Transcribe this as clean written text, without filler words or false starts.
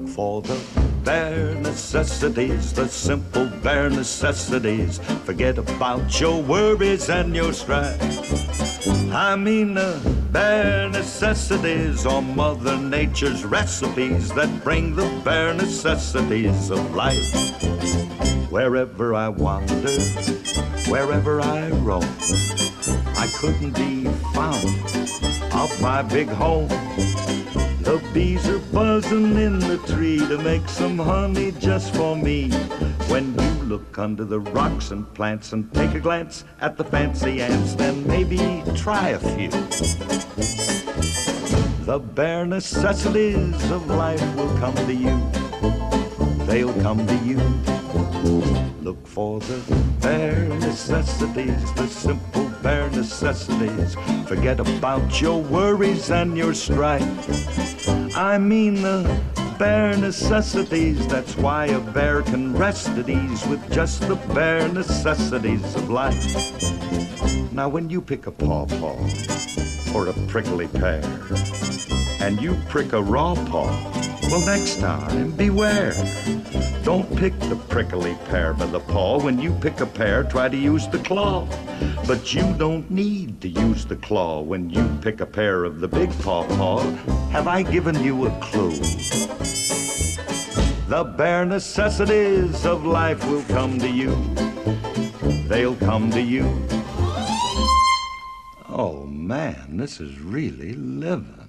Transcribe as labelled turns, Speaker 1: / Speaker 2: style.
Speaker 1: for the bare necessities, the simple bare necessities. Forget about your worries and your strife. I mean the bare necessities are Mother Nature's recipes that bring the bare necessities of life. Wherever I wander, wherever I roam, I couldn't be found off my big home. The bees are buzzing in the tree to make some honey just for me. When you look under the rocks and plants and take a glance at the fancy ants, then maybe try a few. The bare necessities of life will come to you. They'll come to you. Look for the bare necessities, the simple bare necessities. Forget about your worries and your strife. I mean the bare necessities. That's why a bear can rest at ease with just the bare necessities of life. Now when you pick a pawpaw or a prickly pear and you prick a raw paw, well, next time beware. Don't pick the prickly pear by the paw. When you pick a pear, try to use the claw. But you don't need to use the claw when you pick a pear of the big pawpaw. Have I given you a clue? The bare necessities of life will come to you. They'll come to you. Oh man, this is really living.